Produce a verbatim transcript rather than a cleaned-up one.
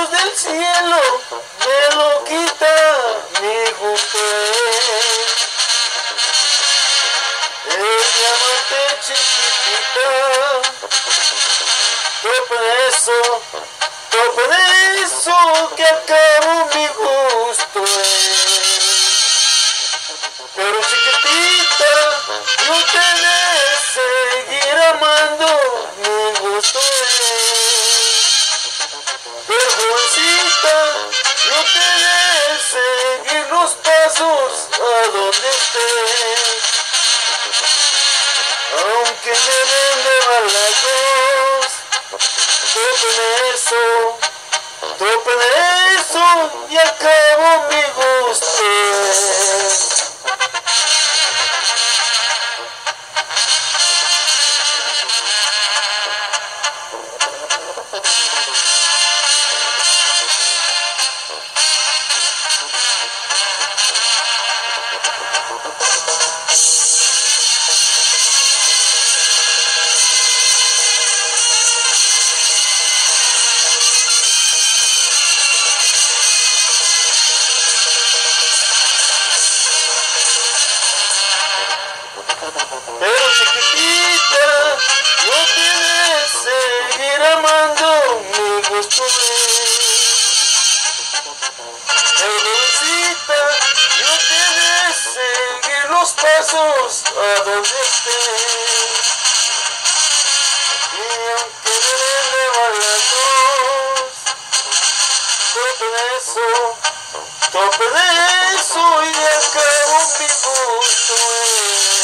Dios del cielo me lo quita mi gusto es. El mi amante chiquitita, todo por eso, todo por eso que acabo mi gusto es. Pero chiquitita, yo te de seguir amando, mi gusto es. Pero jovencita, yo te de seguir los pasos a donde estés. Aunque me den de balazos, topen eso, topen eso y acabo mi gusto. Pero chiquitita, no tienes seguir amando, mi gusto es. Pero jovencita, no tienes seguir los pasos a donde estés. Y aunque me den de balazos, tope de eso, tope de eso y de acabo mi gusto es.